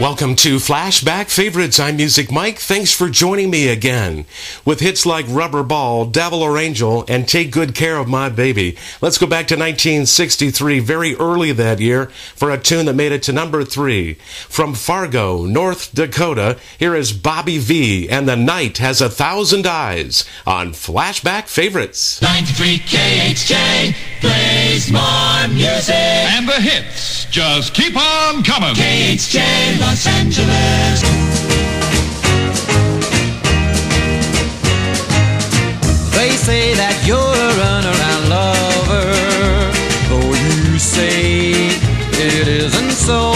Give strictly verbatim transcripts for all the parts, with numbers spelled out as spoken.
Welcome to Flashback Favorites. I'm Music Mike. Thanks for joining me again. With hits like Rubber Ball, Devil or Angel, and Take Good Care of My Baby. Let's go back to nineteen sixty-three, very early that year, for a tune that made it to number three. From Fargo, North Dakota, here is Bobby V and The Night Has a Thousand Eyes on Flashback Favorites. ninety-three K H J plays more music. And the hits just keep on coming. K H J Los Angeles. They say that you're a runaround lover, though you say it isn't so.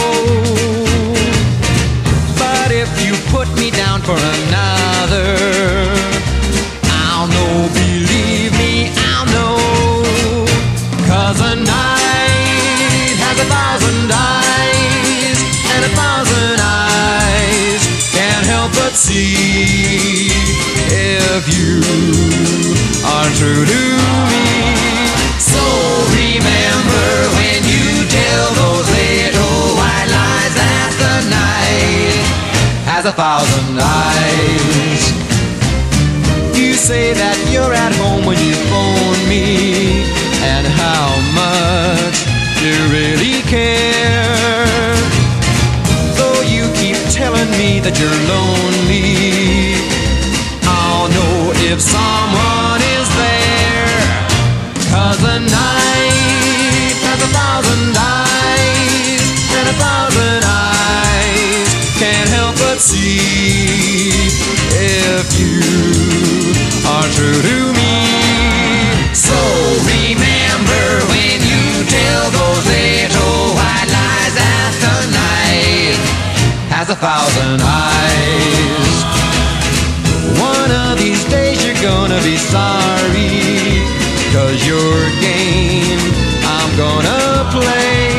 But if you put me down for another, I'll know, believe me, I'll know. 'Cause a night has a thousand eyes, and a thousand eyes can't help but see if you are true to me. So remember when you tell those little white lies that the night has a thousand eyes. You say that you're at home when you phone me, and how much you really care. Though you keep telling me that you're lonely, I'll know if someone is there. 'Cause a night has a thousand eyes, and a thousand eyes can't help but see if you are true to me. So remember when you tell those little white lies that the night has a thousand eyes. One of these days you're gonna be sorry, 'cause your game I'm gonna play,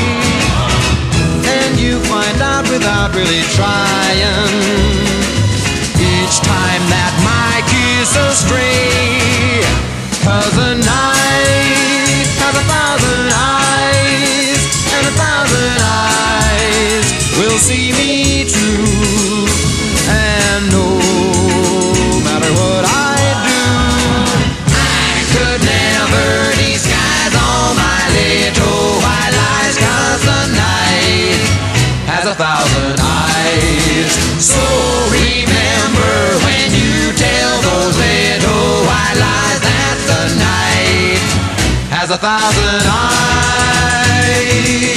and you find out without really trying each time that my kiss astray. 'Cause a night has a thousand eyes, and a thousand eyes will see me true. And no matter what I do, I could never disguise all my little white lies. 'Cause the night has a thousand eyes. So remember when you tell those little white lies that the night has a thousand eyes.